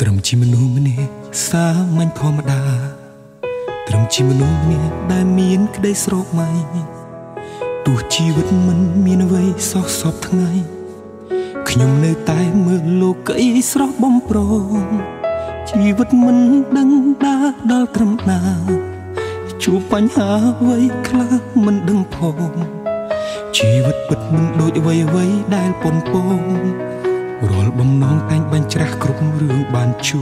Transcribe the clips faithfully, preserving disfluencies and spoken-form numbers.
ត្រឹមជាមនុស្សម្នាក់សាមញ្ញធម្មតាត្រឹមជាមនុស្សម្នាក់ដែលមានក្តីស្រមៃទោះជីវិតមិនមានអ្វីសោះសពថ្ងៃខ្ញុំនៅតែមើលលោកីស្រស់បំប្រងជីវិតមិនដឹងដើរដល់ត្រឹមណាជួបបញ្ហាអ្វីខ្លះមិនដឹងផងជីវិតពិតមិនដូចអ្វីអ្វីដែលប៉ុនប៉ងរាល់បំណងតែងបាញ់ច្រាស់គ្រប់រឿងបានជួ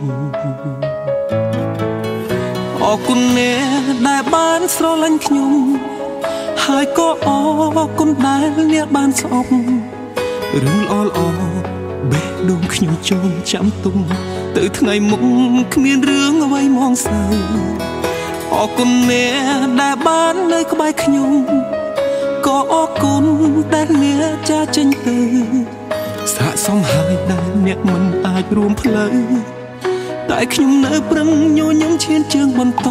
អរគុណអ្នកដែលបានស្រឡាញ់ខ្ញុំហើយក៏អរគុណដែលអ្នកបានស្អប់រឿងល្អល្អបេះដូងខ្ញុំចងចាំទុំទៅថ្ងៃមុខគ្មានរឿងអ្វីមកសៅអរគុណអ្នកដែលបាននៅក្បែរខ្ញុំក៏អរគុណដែលអ្នកចាចេញទៅសាកសមហើយដែលអ្នកមិនអាចរួមផ្លូវតែខ្ញុំនៅប្រឹងញញឹមឈានជើងបន្ត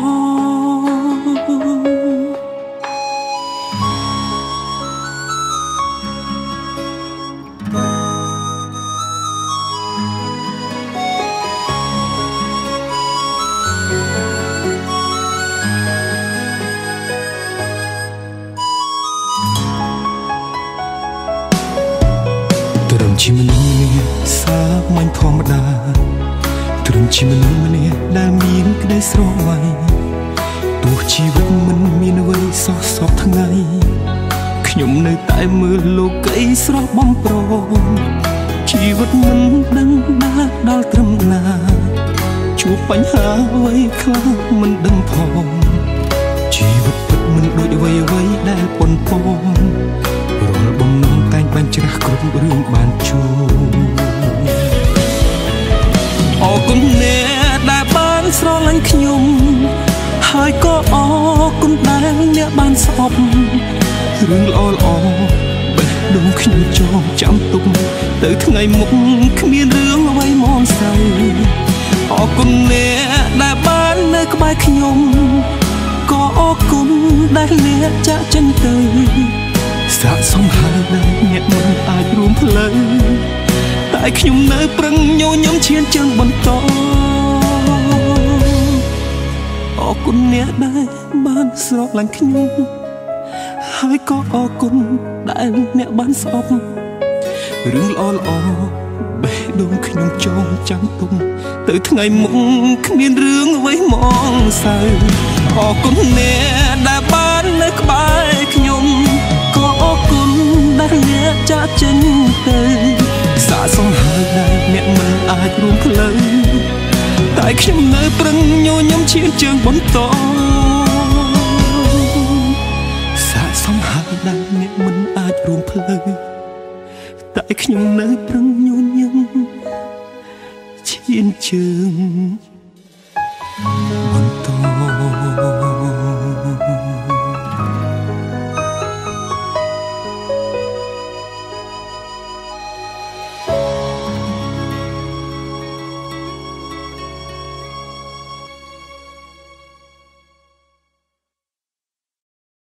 ត្រឹមជាមនុស្សម្នាក់សាមញ្ញធម្មតាត្រឹមជាមនុស្សម្នាក់ដែលមានក្តីស្រមៃទោះជីវិតមិនមានអ្វីសោះសពថ្ងៃខ្ញុំនៅតែមើលលោកីស្រស់បំប្រងជីវិតមិនដឹងដើរដល់ត្រឹមណាជួបបញ្ហាអ្វីខ្លះមិនដឹងផងជីវិតពិតមិនដូចអ្វីអ្វីដែលប៉ុនប៉ងរាល់បំណងតែងបាញ់ច្រាស់គ្រប់រឿងបានជួអរគុណអ្នកដែលបានស្រឡាញ់ខ្ញុំហើយក៏អរគុណដែលអ្នកបានស្អប់រឿងល្អល្អបេះដូងខ្ញុំចងចាំទុកទៅថ្ងៃមុខគ្មានរឿងអ្វីមកសៅអរគុណអ្នកដែលបាននៅក្បែរខ្ញុំក៏អរគុណដែលអ្នកចាក់ចេញទៅសាកសមហើយដែលអ្នកមិនអាចរួមផ្លូវតែខ្ញុំនៅប្រឹងញញឹមឈានជើងបន្តអរគុណអ្នកដែលបានស្រឡាញ់ខ្ញុំហើយក៏អរគុណដែលអ្នកបានស្អប់រឿងល្អល្អបេះដូងខ្ញុំចងចាំទុំទៅថ្ងៃមុខគ្មានរឿងអ្វីមកសៅអរគុណអ្នកដែលបាននៅក្បែរខ្ញុំក៏អរគុណដែលអ្នកចាក់ចេញទៅសាកសមហើយដែលអ្នកមិនអាចរួមផ្លូវតែខ្ញុំនៅប្រឹងញញឹមឈានជើងបន្តសាកសមហើយដែលអ្នកមិនអាចរួមផ្លូវតែខ្ញុំនៅប្រឹងញញឹមឈានជើងបន្ត